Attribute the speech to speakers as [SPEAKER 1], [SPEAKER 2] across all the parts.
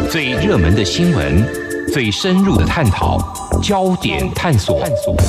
[SPEAKER 1] 最热门的新闻，最深入的探讨，焦点探索。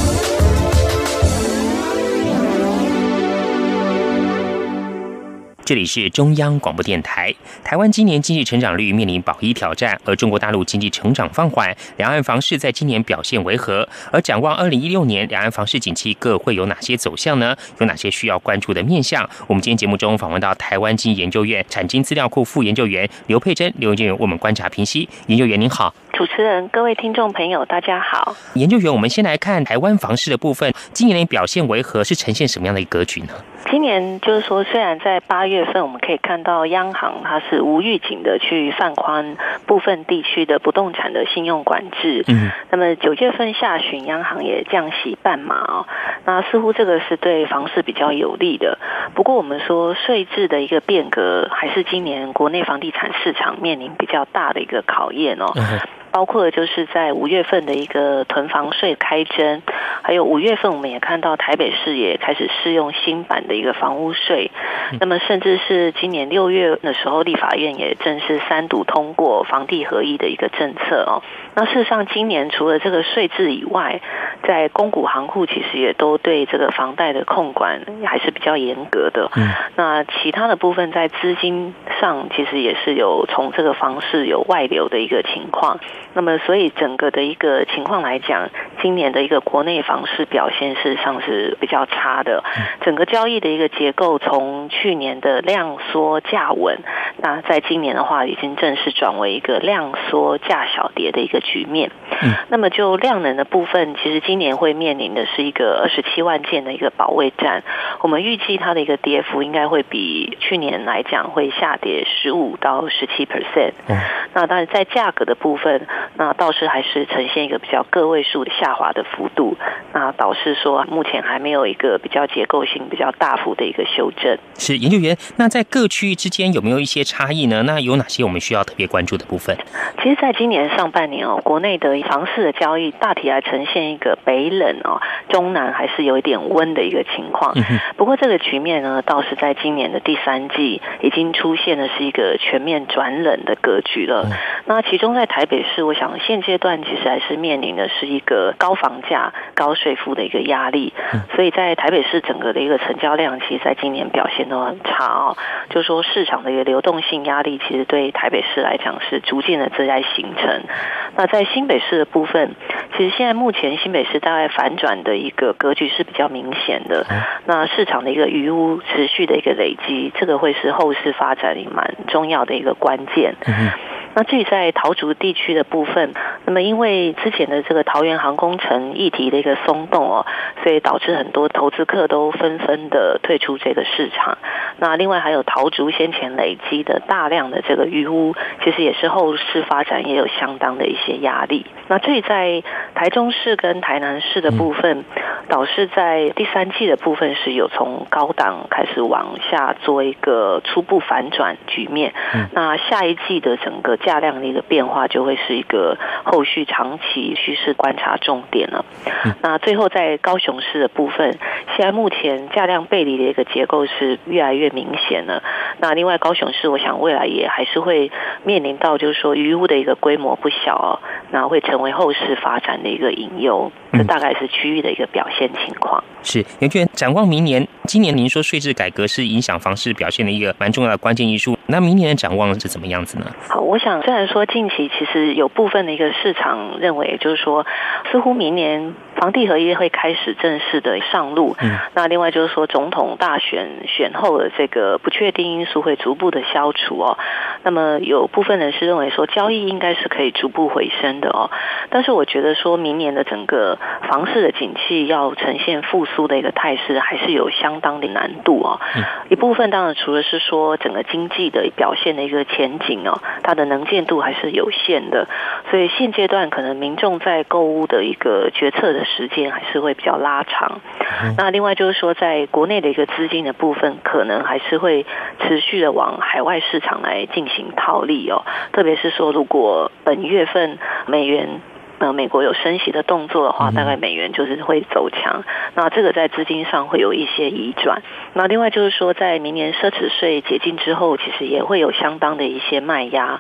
[SPEAKER 2] 这里是中央广播电台。台湾今年经济成长率面临保一挑战，而中国大陆经济成长放缓，两岸房市在今年表现为何？而展望2016年，两岸房市景气各会有哪些走向呢？有哪些需要关注的面向？我们今天节目中访问到台湾经济研究院产经资料库副研究员刘佩珍刘研究员，为我们观察评析。研究员您好。
[SPEAKER 3] 主持人、各位听众朋友，大家好。
[SPEAKER 2] 研究员，我们先来看台湾房市的部分，今年的表现为何？是呈现什么样的一个格局呢？
[SPEAKER 3] 今年就是说，虽然在8月份我们可以看到央行它是无预警的去放宽部分地区的不动产的信用管制，那么9月份下旬央行也降息半码那似乎这个是对房市比较有利的。不过我们说税制的一个变革，还是今年国内房地产市场面临比较大的一个考验包括就是在5月份的一个囤房税开征，还有5月份我们也看到台北市也开始适用新版的一个房屋税，那么甚至是今年6月的时候，立法院也正式3读通过房地合一的一个政策那事实上今年除了这个税制以外，在公股行库其实也都对这个房贷的控管还是比较严格的那其他的部分在资金上其实也是有从这个房市有外流的一个情况。那么所以整个的一个情况来讲，今年的一个国内房市表现事实上是比较差的，整个交易的一个结构从去年的量缩价稳，那在今年的话已经正式转为一个量缩价小跌的一个局面那么就量能的部分，其实今年会面临的是一个27万件的一个保卫战，我们预计它的一个跌幅应该会比去年来讲会下跌15%到17%那当然在价格的部分，那倒是还是呈现一个比较个位数的下滑的幅度，那导致说目前还没有一个比较结构性比较大幅的一个修正。
[SPEAKER 2] 是研究员，那在各区域之间有没有一些差异呢？那有哪些我们需要特别关注的部分？
[SPEAKER 3] 其实在今年上半年国内的房市的交易大体来呈现一个北冷中南还是有一点温的一个情况不过这个局面呢，倒是在今年的第3季已经出现的是一个全面转冷的格局了那其中在台北市，我想现阶段其实还是面临的是一个高房价、高税负的一个压力所以在台北市整个的一个成交量，其实在今年表现都很差就是说市场的一个流动性压力，其实对台北市来讲是逐渐的在形成。那在新北市的部分，其实现在目前新北市大概反转的一个格局是比较明显的那市场的一个余屋持续的一个累积，这个会是后市发展里蛮重要的一个关键那至于在桃竹地区的部分，那么因为之前的这个桃园航空城议题的一个松动所以导致很多投资客都纷纷的退出这个市场。那另外还有桃竹先前累积的大量的这个余屋，其实也是后市发展也有相当的一些压力。那至于在台中市跟台南市的部分，导致在第3季的部分是有从高档开始往下做一个初步反转局面那下一季的整个价量的一个变化，就会是一个后续长期趋势观察重点了那最后在高雄市的部分，现在目前价量背离的一个结构是越来越明显了那另外高雄市我想未来也还是会面临到就是说余屋的一个规模不小那会成为后市发展的一个隐忧这大概是区域的一个表现情况
[SPEAKER 2] 是研究员，展望明年，今年您说税制改革是影响房市表现的一个蛮重要的关键因素，那明年的展望是怎么样子呢？
[SPEAKER 3] 好，我想虽然说近期其实有部分的一个市场认为，就是说似乎明年房地合一会开始正式的上路那另外就是说总统大选选后的这个不确定因素会逐步的消除那么有部分人是认为说交易应该是可以逐步回升的但是我觉得说明年的整个房市的景气要呈现复苏的一个态势，还是有相当的难度一部分当然除了是说整个经济的表现的一个前景它的能见度还是有限的，所以现阶段可能民众在购物的一个决策的时间还是会比较拉长那另外就是说在国内的一个资金的部分，可能还是会持续的往海外市场来进行套利特别是说如果本月份美国有升息的动作的话，大概美元就是会走强，那这个在资金上会有一些移转。那另外就是说在明年奢侈税解禁之后，其实也会有相当的一些卖压，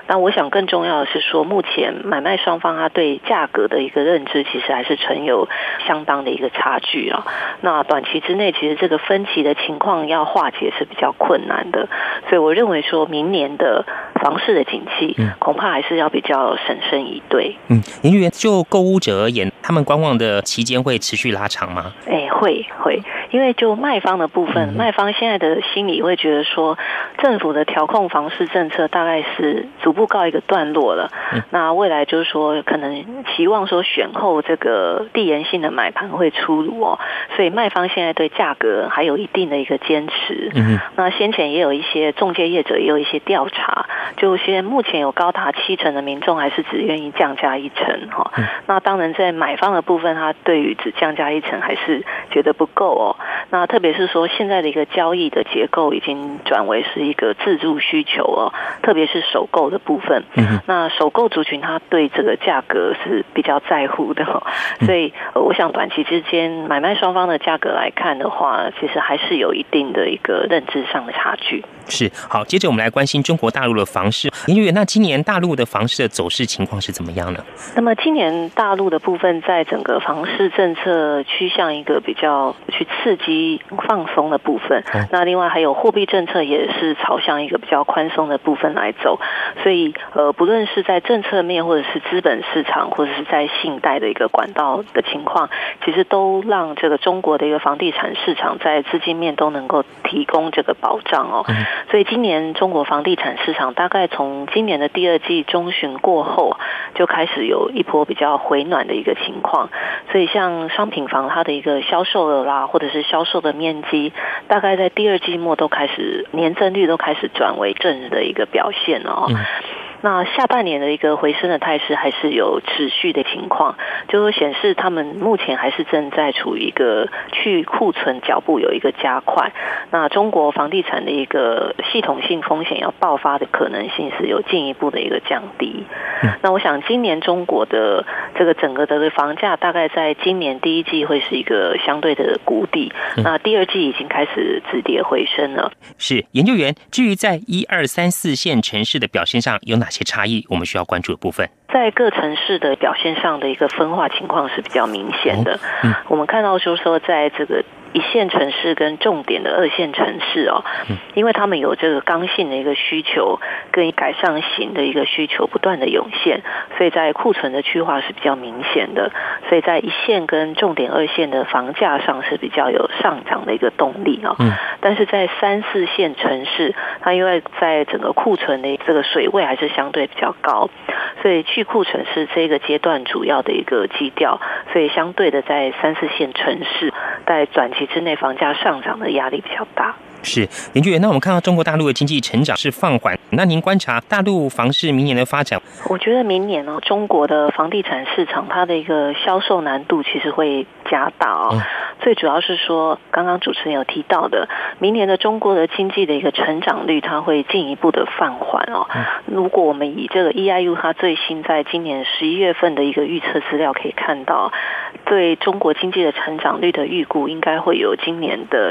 [SPEAKER 3] 那我想更重要的是说，目前买卖双方他对价格的一个认知其实还是存有相当的一个差距啊。那短期之内其实这个分歧的情况要化解是比较困难的，所以我认为说明年的房市的景气恐怕还是要比较审慎以对。
[SPEAKER 2] 研究员，就购屋者而言，他们观望的期间会持续拉长吗？
[SPEAKER 3] 会，因为就卖方的部分，卖方现在的心理会觉得说，政府的调控房市政策大概是逐步告一个段落了。那未来就是说，可能期望说选后这个递延性的买盘会出炉哦，所以卖方现在对价格还有一定的一个坚持。那先前也有一些仲介业者也有一些调查，就现在目前有高达70%的民众还是只愿意降价1成哈。那当然在买方的部分，他对于只降价1成还是觉得不够哦。那特别是说现在的一个交易的结构已经转为是一个自住需求哦，特别是首购的部分。那首购族群他对这个价格是比较在乎的哦，所以我想短期之间买卖双方的价格来看的话，其实还是有一定的一个认知上的差距。
[SPEAKER 2] 是，好，接着我们来关心中国大陆的房市。研究员，那今年大陆的房市的走势情况是怎么样呢？
[SPEAKER 3] 那么今年大陆的部分，在整个房市政策趋向一个比较去刺激放松的部分，那另外还有货币政策也是朝向一个比较宽松的部分来走，所以不论是在政策面或者是资本市场或者是在信贷的一个管道的情况，其实都让这个中国的一个房地产市场在资金面都能够提供这个保障哦。所以今年中国房地产市场大概从今年的第2季中旬过后就开始有一波比较回暖的一个情况，所以像商品房它的一个销售额啦，或者是销售的面积，大概在第2季末都开始年增率都开始转为正的一个表现哦。那下半年的一个回升的态势还是有持续的情况，就是显示他们目前还是正在处于一个去库存脚步有一个加快。那中国房地产的一个系统性风险要爆发的可能性是有进一步的一个降低。那我想今年中国的这个整个的房价大概在今年第1季会是一个相对的谷底，那第2季已经开始止跌回升了。
[SPEAKER 2] 是，研究员，至于在1、2、3、4线城市的表现上有哪些差异我们需要关注的部分？
[SPEAKER 3] 在各城市的表现上的一个分化情况是比较明显的。我们看到就是说在这个1线城市跟重点的2线城市哦，因为他们有这个刚性的一个需求跟改善型的一个需求不断的涌现，所以在库存的去化是比较明显的，所以在1线跟重点2线的房价上是比较有上涨的一个动力哦。但是在3、4线城市，它因为在整个库存的这个水位还是相对比较高，所以去库存是这个阶段主要的一个基调，所以相对的在3、4线城市在短期之内房价上涨的压力比较大。
[SPEAKER 2] 是，研究员，那我们看到中国大陆的经济成长是放缓，那您观察大陆房市明年的发展？
[SPEAKER 3] 我觉得明年呢，中国的房地产市场它的一个销售难度其实会加大哦。最主要是说，刚刚主持人有提到的，明年的中国的经济的一个成长率，它会进一步的放缓哦。如果我们以这个 EIU 它最新在今年11月份的一个预测资料可以看到，对中国经济的成长率的预估应该会有今年的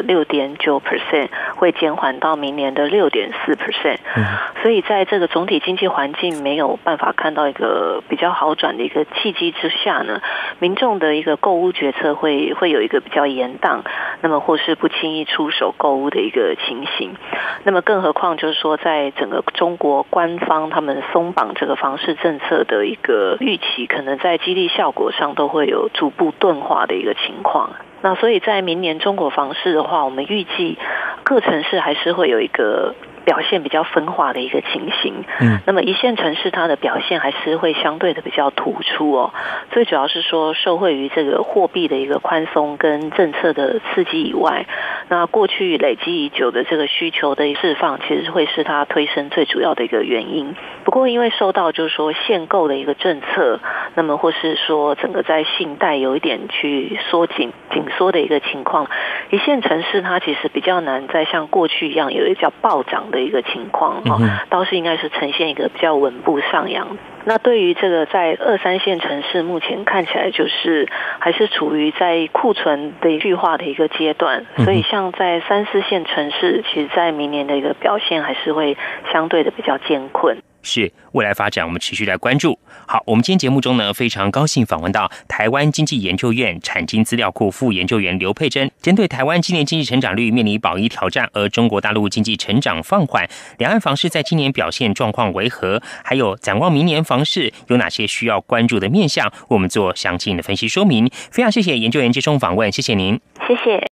[SPEAKER 3] 6.9%。会减缓到明年的6.4%，所以在这个总体经济环境没有办法看到一个比较好转的一个契机之下呢，民众的一个购屋决策会有一个比较延宕，那么或是不轻易出手购屋的一个情形。那么更何况就是说，在整个中国官方他们松绑这个房市政策的一个预期，可能在激励效果上都会有逐步钝化的一个情况。那所以在明年中国房市的话，我们预计各城市还是会有一个表现比较分化的一个情形。那么1线城市它的表现还是会相对的比较突出哦。最主要是说受惠于这个货币的一个宽松跟政策的刺激以外，那过去累积已久的这个需求的释放，其实会是它推升最主要的一个原因。不过因为受到就是说限购的一个政策，那么或是说整个在信贷有一点去紧缩的一个情况，1线城市它其实比较难再像过去一样有一个叫暴涨的一个情况哦，倒是应该是呈现一个比较稳步上扬。那对于这个在2、3线城市，目前看起来就是还是处于在库存的去化的一个阶段，所以像在3、4线城市，其实在明年的一个表现还是会相对的比较艰困。
[SPEAKER 2] 是未来发展，我们持续来关注。好，我们今天节目中呢，非常高兴访问到台湾经济研究院产经资料库副研究员刘佩珍，针对台湾今年经济成长率面临保一挑战，而中国大陆经济成长放缓，两岸房市在今年表现状况为何，还有展望明年房市有哪些需要关注的面向，我们做详尽的分析说明。非常谢谢研究员接受访问，谢谢您，
[SPEAKER 3] 谢谢。